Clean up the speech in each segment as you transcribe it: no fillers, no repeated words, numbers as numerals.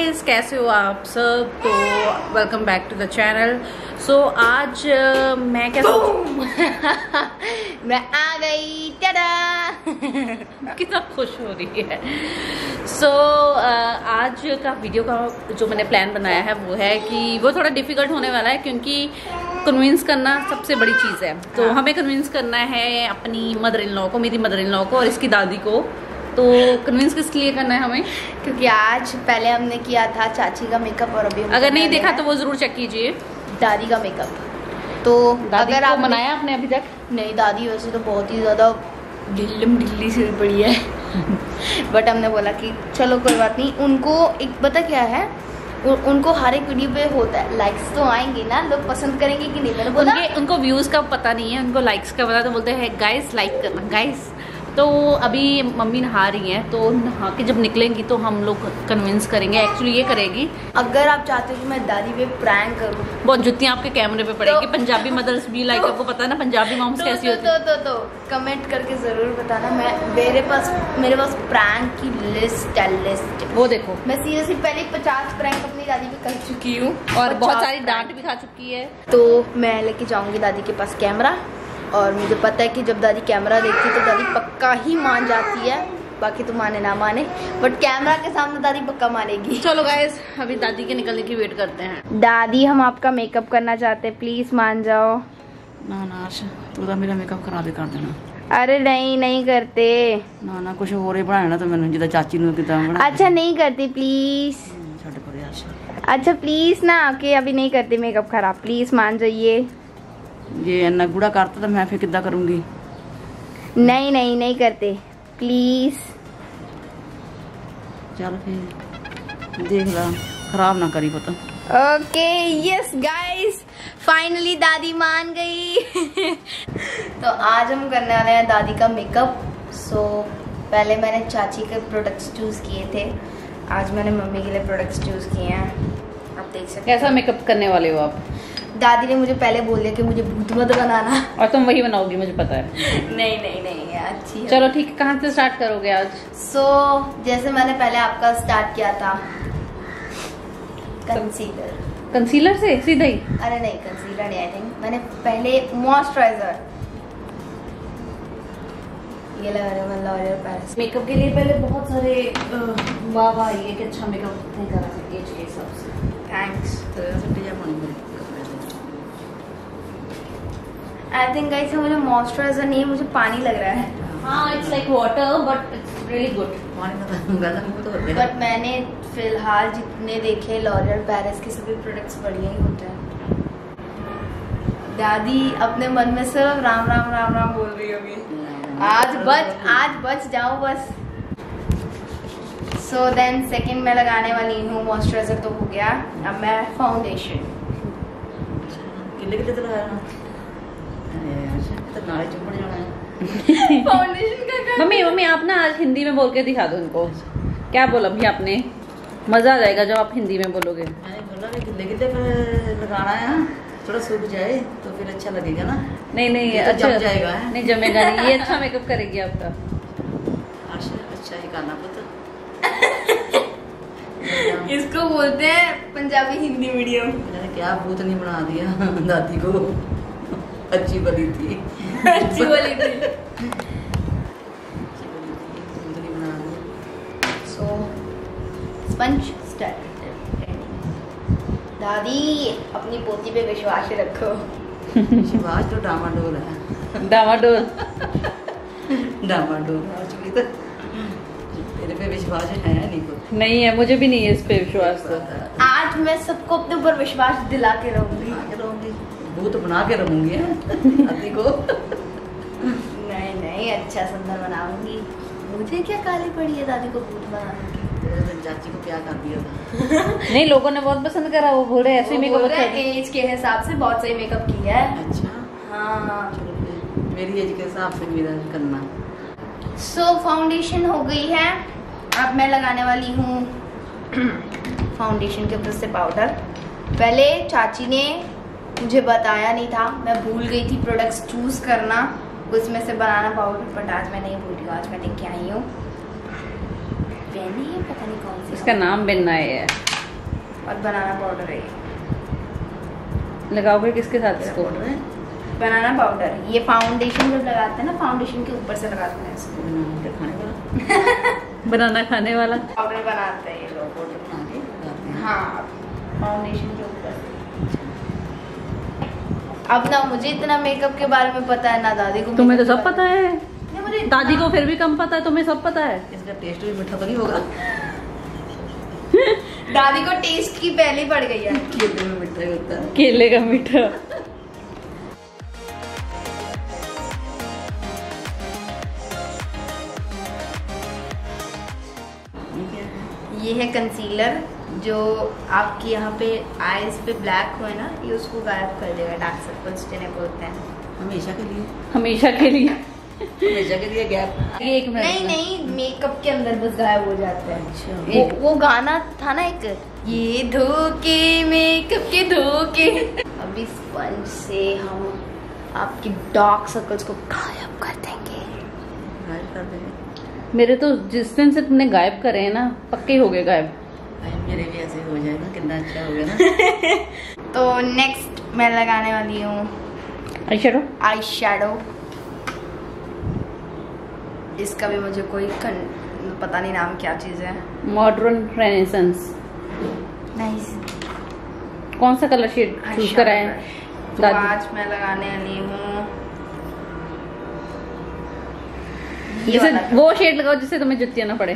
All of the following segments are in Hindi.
गाइस, कैसे हो आप सब? तो welcome back to the channel. So आज मैं क्या मैं आ गई, टाडा। कितना खुश हो रही है। सो आज का वीडियो का जो मैंने प्लान बनाया है वो है कि वो थोड़ा डिफिकल्ट होने वाला है, क्योंकि कन्विंस करना सबसे बड़ी चीज़ है। तो हमें कन्विंस करना है अपनी मदर इन लॉ को, मेरी मदर इन लॉ को और इसकी दादी को। तो कन्विंस किस लिए करना है हमें? क्योंकि आज पहले हमने किया था चाची का मेकअप और अभी अगर नहीं देखा तो वो जरूर चेक कीजिए। दादी का मेकअप। तो दादी अगर आप बनाया आपने अभी तक? नहीं, दादी वैसे तो बहुत ही ज़्यादा ढिल्ली सी पड़ी है बट हमने बोला कि चलो कोई बात नहीं। उनको एक पता क्या है, उनको हर एक वीडियो पे होता है लाइक्स तो आएंगे ना, लोग पसंद करेंगे कि नहीं। मैंने बोला उनको व्यूज़ का पता नहीं है, उनको लाइक्स का पता। तो बोलते हैं गाइस लाइक करना गाइस। तो अभी मम्मी नहा रही हैं, तो नहा के जब निकलेंगी तो हम लोग कन्विंस करेंगे। एक्चुअली ये करेगी, अगर आप चाहते हो कि मैं दादी पे प्रैंक करूं, बहुत जुतियाँ आपके कैमरे पे पड़ेगी। पंजाबी मदर्स भी लाइक, आपको पता है ना पंजाबी मॉम्स कैसी होती है। तो कमेंट करके जरूर बताना। मेरे पास प्रैंक की लिस्ट। वो देखो, मैं सीरियसली पहले 50 प्रैंक अपनी दादी पे कर चुकी हूँ और बहुत सारी डांट भी खा चुकी है। तो मैं लेके जाऊंगी दादी के पास कैमरा, और मुझे पता है कि जब दादी कैमरा देखती है तो दादी पक्का ही मान जाती है। बाकी तो माने ना माने, बट कैमरा के सामने दादी पक्का मानेगी। चलो गाइस, अभी दादी के निकलने की वेट करते हैं। दादी, हम आपका मेकअप करना चाहते हैं, प्लीज मान जाओ। ना तू तो मेरा मेकअप खराब कर देना। अरे नहीं करते ना कुछ और ही बनाना तो मैंने जिदा चाची ने किदा बना। अच्छा नहीं करते प्लीज। अच्छा प्लीज ना, कि अभी नहीं करते मेकअप खराब, प्लीज मान जाइए। ये इन्ना गुड़ा करता तो मैं फिर किदा करूंगी। नहीं करते प्लीज। चल फिर देख ला, खराब ना करी पता। ओके यस गाइस, फाइनली दादी मान गई तो आज हम करने वाले हैं दादी का मेकअप। सो पहले मैंने चाची के प्रोडक्ट्स चूज किए थे, आज मैंने मम्मी के लिए प्रोडक्ट्स चूज किए हैं। आप देख सकते हैं कैसा मेकअप करने वाले हो आप? दादी ने मुझे पहले बोल दिया कि मुझे भूत मत बनाना, और तुम वही बनाओगी, मुझे पता है। नहीं अच्छी है। चलो ठीक है, कहाँ से स्टार्ट करोगे आज? सो जैसे मैंने पहले आपका स्टार्ट किया था कंसीलर से सीधा ही? अरे नहीं, कंसीलर नहीं, आई थिंक मैंने पहले मॉइस्चराइजर ये लगा रहा हूँ लॉरियल पैरिस। मेकअप के लिए पहले बहुत सारे वाह ये कि अच्छा मेकअप नहीं करा सकती एज के हिसाब से। थैंक्स। तो आई थिंक गाइस मुझे मॉइस्चराइजर नहीं, मुझे पानी लग रहा है। हाँ, it's like water but it's really good. But मैंने फिलहाल जितने देखे लॉरियल पैरिस के सभी प्रोडक्ट्स बढ़िया ही होते हैं। दादी अपने मन में सिर्फ राम राम राम राम बोल रही होगी। आज बच जाओ बस। सो देन सेकंड मैं लगाने वाली हूँ मॉइस्चराइजर, तो हो गया। अब मैं फाउंडेशन। कितने लगाया? फाउंडेशन का मम्मी आप ना आज हिंदी में बोल के दिखा दो इनको। क्या बोला भी आपने? मजा आ जाएगा जब आप हिंदी में बोलोगे। बोला लगाना है, थोड़ा सूख जाए तो फिर अच्छा लगेगा ना। नहीं तो अच्छा जम जाएगा है? नहीं जमेगा नहीं, ये अच्छा मेकअप करेगी आपका। अच्छा ही करना पुत्र इसको बोलते हैं पंजाबी हिंदी मीडियम। मैंने क्या भूत नहीं बना दिया दादी को, अच्छी बनी थी अच्छी वाली थी। बना दी। सो स्पंज स्टार्ट। दादी अपनी पोती पे विश्वास रखो। विश्वास तो डामाडोल है। डामाडोल एक्चुअली तो तेरे पे विश्वास है नहीं कुछ? नहीं है, मुझे भी नहीं है इस पे विश्वास। तो आज मैं सबको अपने ऊपर विश्वास दिला के रहूंगी। भूत बना के रहूंगी दादी को। नहीं अच्छा सुंदर बनाऊंगी। मुझे क्या काली पड़ी है दादी को भूत बनाने की। चाची को क्या कर दिया था नहीं, लोगों ने बहुत पसंद करा। वो बोले ऐसे मेकअप एज के हिसाब से बहुत सही मेकअप किया है। अच्छा हाँ, चलो मेरी एज के हिसाब से मेरा करना। सो फाउंडेशन हो गई है। अब मैं लगाने वाली हूँ फाउंडेशन के ऊपर से पाउडर। पहले चाची ने मुझे बताया नहीं था, मैं भूल गई थी प्रोडक्ट्स चूज करना, उसमें से बनाना पाउडर। बट आज मैं नहीं भूली, आज मैं लेके आई हूँ। पता नहीं कौन सी, इसका नाम बिन्ना है। और बनाना पाउडर है ये। लगाओगे किसके साथ इसको? Banana powder. ये फाउंडेशन जब लगाते हैं ना, फाउंडेशन के ऊपर से लगाते हैं इसको। खाने वाला बनाना खाने वाला पाउडर बनाते हैं ये लोग। हाँ, फाउंडेशन के ऊपर। अब ना मुझे इतना मेकअप के बारे में पता है ना दादी को। तुम्हें तो सब पता है, मुझे दादी को फिर भी कम पता है, तुम्हें सब पता है। इसका टेस्ट भी मीठा तो नहीं होगा? दादी को टेस्ट की पहले पड़ गई है। केले में मीठा ही होता है। केले का मीठा। ये है कंसीलर, जो आपकी यहाँ पे आईज पे ब्लैक हुए ना, ये उसको गायब कर देगा, डार्क सर्कल्स जिन्हें बोलते हैं। हमेशा के लिए? हमेशा के लिए? हमेशा के लिए गैप? एक मिनट। नहीं, मेकअप के अंदर बस गायब हो जाते हैं। अच्छा। वो गाना था ना एक, ये धोखे मेकअप के धोखे। अभी स्पंज से हम आपकी डार्क सर्कल्स को गायब कर देंगे। गायब कर देंगे? मेरे तो जिस दिन से तुमने गायब करे हैं ना, पक्के हो गए गायब। मेरे भी ऐसे हो जाएगा, कितना अच्छा हो गया ना। तो नेक्स्ट मैं लगाने वाली हूँ आई शेडो। Eye shadow. इसका भी मुझे कोई पता नहीं नाम क्या चीज है। Modern renaissance. नाइस। कौन सा कलर शेड चूज करा है तो दादी? आज मैं लगाने वाली हूँ जैसे वो शेड लगाओ जिससे तुम्हें जुतियां ना पड़े।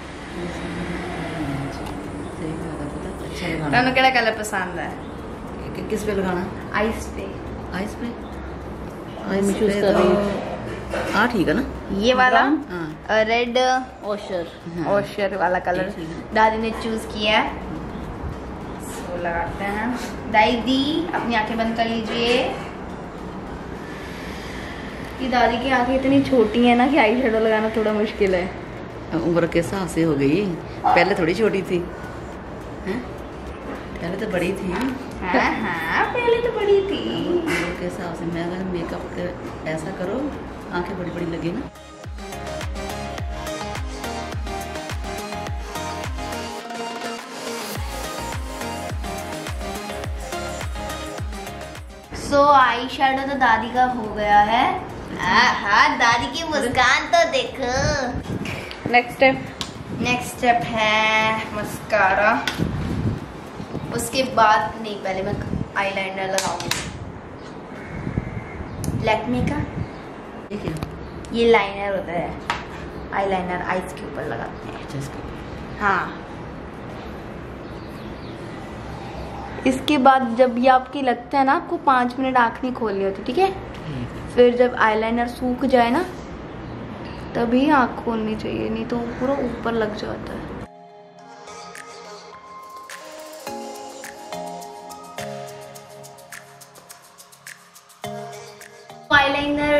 अच्छा लगाना। ਤੁਹਾਨੂੰ ਕਿਹੜਾ कलर पसंद है? किस पे लगाना? आइस पे। आइस पे? मैं चूज कर रही हूँ। हाँ ठीक है ना। ये वाला हाँ। Red ochre. ओशर वाला कलर ठीक है। दादी ने चूज किया है। सो लगाते हैं। दादी अपनी आंखें बंद कर लीजिए। कि दादी की आंखें इतनी छोटी है ना कि आई शेडो लगाना थोड़ा मुश्किल है। उम्र के हिसाब से हो गई, पहले थोड़ी छोटी थी। हैं? पहले तो बड़ी थी। हाँ, पहले तो बड़ी थी। उम्र के हिसाब से मैं अगर मेकअप ऐसा करो, आंखें बड़ी बड़ी लगे ना। सो आई शेडो तो दादी का हो गया है। हाँ, दादी की मुस्कान तो देखो। नेक्स्ट स्टेप है मस्कारा। उसके बाद नहीं, पहले मैं आईलाइनर लगाऊंगी। लैक्मे का ठीक है। ये लाइनर होता है, आईलाइनर आईज के ऊपर लगाते हैं। हाँ, इसके बाद जब ये आपकी लगता है ना, आपको 5 मिनट आँख नहीं खोलनी होती, ठीक है? फिर जब आईलाइनर सूख जाए ना, तभी आँख खोलनी चाहिए, नहीं तो पूरा ऊपर लग जाता है। आईलाइनर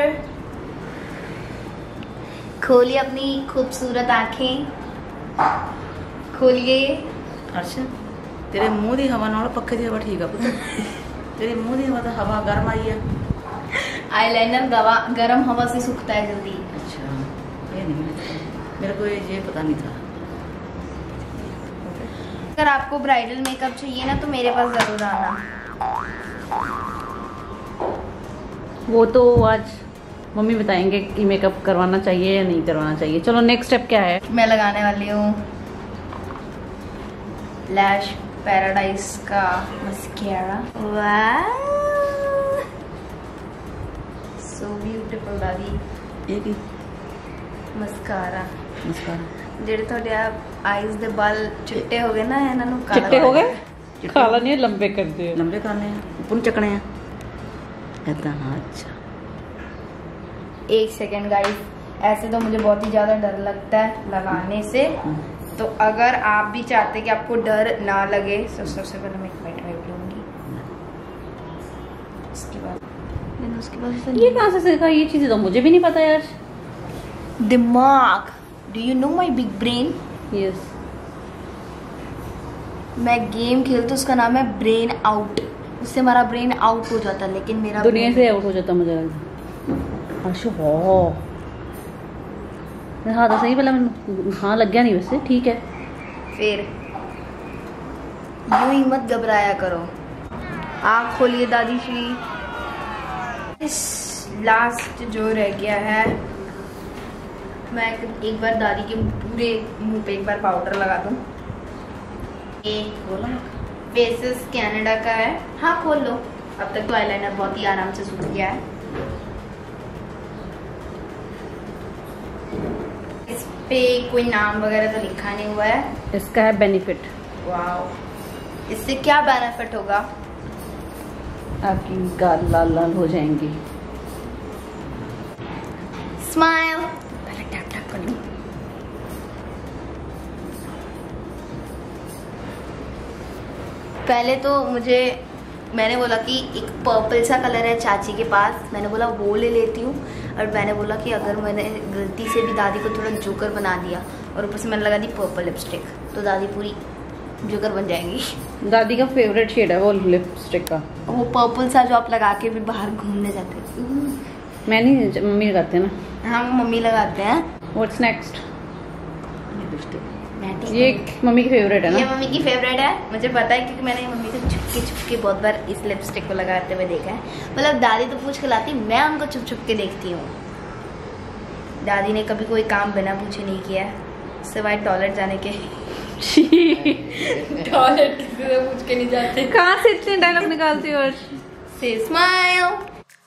खोलिए, अपनी खूबसूरत आँखें खोलिए। अच्छा, तेरे मुंह दी हवा नाल पक्खे दी हवा ठीक है पुत्र। तेरे मुंह दी हवा तो हवा गर्म आई है। आईलाइनर गरम हवा से सूखता है जल्दी। अच्छा, ये नहीं मेरे को ये पता नहीं था। अगर आपको ब्राइडल मेकअप चाहिए ना, तो मेरे पास जरूर आना। वो तो आज मम्मी बताएंगे कि मेकअप करवाना चाहिए या नहीं करवाना चाहिए। चलो नेक्स्ट स्टेप क्या है? मैं लगाने वाली हूँ लैश पैराडाइज का मस्कारा। सो ब्यूटीफुल दादी। ये की मस्कारा मस्कारा ਜਿਹੜੇ ਤੁਹਾਡੇ ਆਈਜ਼ ਦੇ ਬਾਲ ਚਿੱਟੇ ਹੋ ਗਏ ਨਾ, ਇਹਨਾਂ ਨੂੰ ਕਾਲਾ चिट्टे हो गए? काला नहीं, लंबे कर दिए। लंबे करने हैं, ऊपर चकने हैं ऐसा। हाँ अच्छा, 1 सेकेंड गाइस। ऐसे तो मुझे बहुत ही ज़्यादा डर लगता है लगाने से, तो अगर आप भी चाहते कि आपको डर ना लगे तो सबसे पहले मैं एक वाइट लूँगी। उसके बाद ये कहाँ से सीखा? ये चीज़ें तो मुझे भी नहीं पता यार। दिमाग। Do you know my big brain? Yes. मैं गेम खेलती हूँ, उसका नाम है ब्रेन आउट। उससे हमारा ब्रेन आउट हो जाता है, लेकिन मेरा दुनिया से आउट हो जाता मुझे लगता। अच्छा, हाँ तो सही बोला मैंने। हाँ लग गया नहीं वैसे, ठीक है। फिर यूं ही मत घबराया करो। आँख खोलिए दादी श्री। इस लास्ट जो रह गया है, मैं एक बार दादी के पूरे मुंह पे एक बार पाउडर लगा दूं। एक बोला फेसेस कनाडा का है। हाँ खोल लो। अब तक तो आईलाइनर बहुत ही आराम से सूख गया है। इस पे कोई नाम वगैरह तो लिखा नहीं हुआ है। इसका है बेनिफिट। वाह, इससे क्या बेनिफिट होगा? आपकी गाल लाल लाल हो जाएंगी। स्माइल। पहले टैप टैप कर लूं। पहले तो मैंने बोला कि एक पर्पल सा कलर है चाची के पास, मैंने बोला वो ले लेती हूँ। और मैंने बोला कि अगर मैंने गलती से भी दादी को थोड़ा जोकर बना दिया और ऊपर से मैंने लगा दी पर्पल लिपस्टिक, तो दादी पूरी जोकर बन जाएंगी। दादी का फेवरेट शेड है वो लिपस्टिक का, वो पर्पल सा जो आप लगा के भी बाहर घूमने जाते हैं। मैं नहीं, मम्मी लगाते हैं ना। हाँ मम्मी लगाते हैं। What's next? लिपस्टिक ये मम्मी की फेवरेट है ना? ये मम्मी की फेवरेट है, मुझे पता है क्योंकि मैंने मम्मी से छुप के बहुत बार इस लिपस्टिक को लगाते हुए देखा है। मतलब दादी तो पूछ के लाती, मैं उनको छुप छुप के देखती हूँ। दादी ने कभी कोई काम बिना पूछे नहीं किया सिवाय टॉयलेट जाने के। टॉयलेट किसी से पूछ के नहीं जाते। कहाँ से इतने डायलॉग निकालती हो? से स्माइल।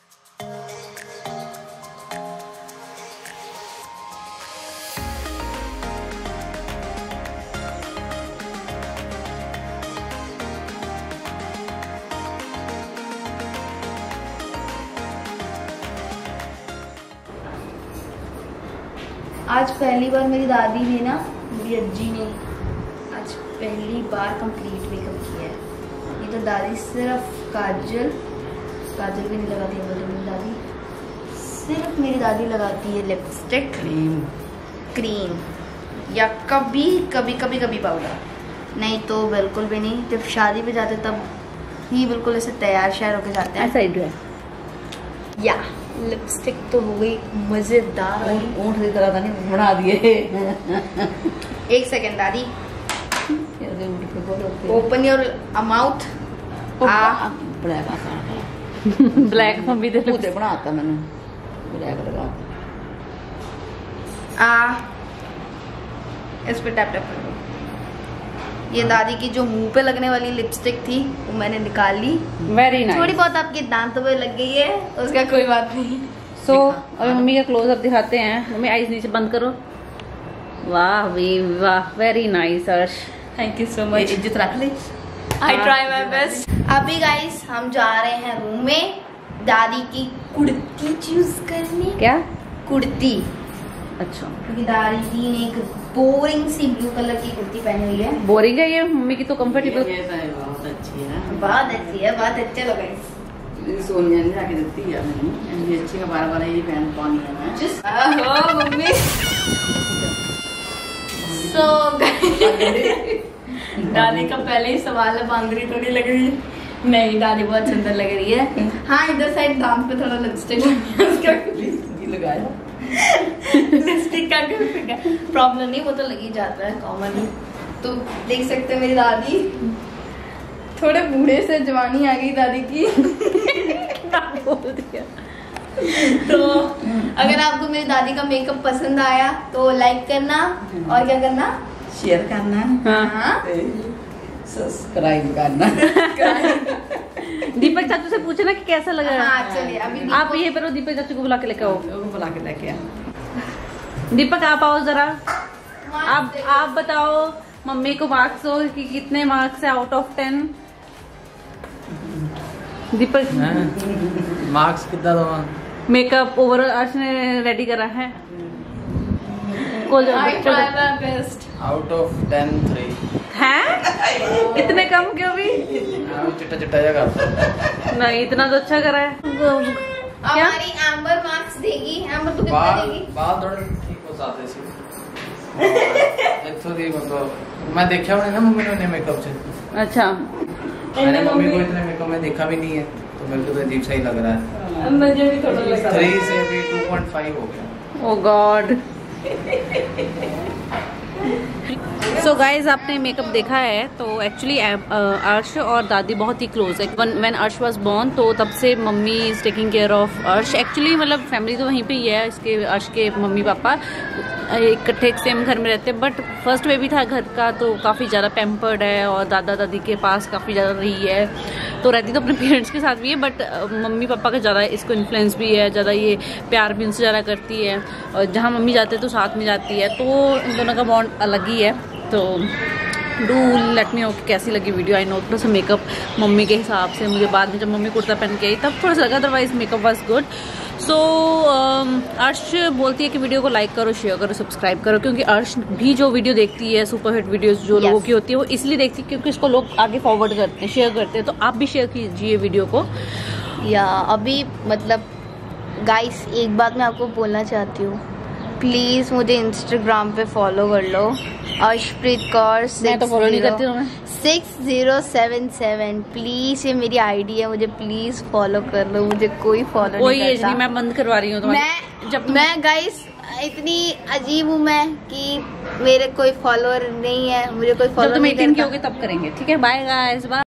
आज पहली बार मेरी दादी ने ना, मेरी अज्जी ने आज पहली बार कंप्लीट मेकअप किया है। ये तो दादी सिर्फ काजल भी नहीं लगाती है, बोलते मेरी दादी सिर्फ मेरी दादी लगाती है लिपस्टिक, क्रीम या कभी कभी कभी कभी पाउडर, नहीं तो बिल्कुल भी नहीं। जब शादी पे जाते तब ही बिल्कुल ऐसे तैयार शहर होके जाते हैं। ऐसा ही है। या लिपस्टिक तो हो गई मजेदार। ऊँट की तरह था नहीं बना दिए। एक सेकेंड दादी, open your mouth. Black mummy दे मुझे बनाता मैंने ब्लैक लगा। इस पे टैप टैप कर दो। ये दादी की जो मुंह पे लगने वाली लिपस्टिक थी वो मैंने निकाल ली। Very nice. थोड़ी बहुत आपके दांतों पे लग गई है, उसका कोई बात नहीं। सो अभी मम्मी का क्लोजअप दिखाते हैं। मम्मी आईज नीचे बंद करो। वाह वी वाह, very nice Arsh, thank you so much. इज्जत रख ले। I try my best. अभी गाइस हम जा रहे हैं रूम में दादी की कुर्ती चूज करने। क्या कुर्ती? अच्छा, क्योंकि दादी ने एक बोरिंग सी ब्लू कलर की कुर्ती पहनी हुई है। बोरिंग है ये? मम्मी की तो कंफर्टेबल। बहुत अच्छी है, बहुत अच्छी है, बहुत अच्छे लोग हैं। सोनिया ने आके देती है मैंने, ये अच्छी है, बार बार ये पहन पानी है मैं। मम्मी सो दादी का पहले ही सवाल है, बांदरी तो नहीं लग रही है? नहीं, दादी बहुत सुंदर लग रही है। हाँ इधर साइड दांत पे थोड़ा लिपस्टिक लगाया। लिपस्टिक का प्रॉब्लम नहीं, वो तो लग ही जाता है कॉमन ही। तो देख सकते हैं मेरी दादी, थोड़े बूढ़े से जवानी आ गई दादी की। बोल दिया। तो अगर आपको मेरी दादी का मेकअप पसंद आया तो लाइक करना और क्या करना, शेयर करना, हाँ सब्सक्राइब करना। दीपक चाचू से पूछना कि कैसा लगा। हाँ चलिए अभी आप ये पर दीपक चाचू को बुला के लेके आओ। बुला के लेके आ। दीपक आप आओ जरा, आप बताओ मम्मी को मार्क्स हो कि कितने मार्क्स है आउट ऑफ 10? दीपक मार्क्स कितना दो? मेकअप ओवर अर्श ने रेडी करा है। बेस्ट आउट ऑफ 10 3 हैं? इतने कम क्यों भी? चिट्टा चिट्टा जगह नहीं, इतना तो अच्छा करा है। क्या हमारी एम्बर मार्क्स देगी? एम्बर तो कितना देगी? बाल थोड़े ठीक हो जाते सी। थोड़ी मतलब मैं देखा नहीं ना मम्मी ने मेकअप से। अच्छा, मैंने मम्मी को इतने मेकअप में देखा भी नहीं है, तो मेरे को तो अजीब सा ही लग रहा है। मुझे भी थोड़ा लग रहा है। 3 से अभी 2.5 हो गया। Oh god. सो गाइज आपने मेकअप देखा है तो एक्चुअली अर्श और दादी बहुत ही क्लोज है। व्हेन अर्श वाज बोर्न तो तब से mummy is taking care of Arsh. Actually मतलब फैमिली तो वहीं पे ही है, इसके अर्श के मम्मी पापा इकट्ठे सेम घर में रहते हैं, बट फर्स्ट बेबी था घर का तो काफ़ी ज़्यादा पैम्पर्ड है और दादा दादी के पास काफ़ी ज़्यादा रही है। तो रहती तो अपने पेरेंट्स के साथ भी है, बट मम्मी पापा का ज़्यादा इसको इन्फ्लुएंस भी है, ज़्यादा ये प्यार भी उनसे ज़्यादा करती है और जहाँ मम्मी जाते हैं तो साथ में जाती है, तो इन दोनों का बॉन्ड अलग ही है। तो डू लेट मी नो कि कैसी लगी वीडियो। आई नो थोड़ा सा मेकअप मम्मी के हिसाब से मुझे बाद में जब मम्मी कुर्ता पहन के आई तब थोड़ा सा लगा, otherwise makeup was good. So Arsh बोलती है कि वीडियो को लाइक करो, शेयर करो, सब्सक्राइब करो, क्योंकि अर्श भी जो वीडियो देखती है सुपर हिट वीडियोस जो लोगों की होती है वो इसलिए देखती है क्योंकि इसको लोग आगे फॉरवर्ड करते हैं, शेयर करते हैं। तो आप भी शेयर कीजिए वीडियो को। या अभी मतलब गाइस एक बात मैं आपको बोलना चाहती हूँ, प्लीज़ मुझे इंस्टाग्राम पे फॉलो कर लो, अर्शप्रीत कौर। मैं तो फॉलो नहीं करती हूँ। 6077 प्लीज, ये मेरी आईडी है, मुझे प्लीज फॉलो कर लो। मुझे कोई फॉलो कोई एज नहीं, मैं बंद करवा रही हूँ मैं गाइस इतनी अजीब हूँ मैं कि मेरे कोई फॉलोअर नहीं है, मुझे कोई फॉलो नहीं करता। 18 की होगी तब करेंगे, ठीक है। Bye guys, bye.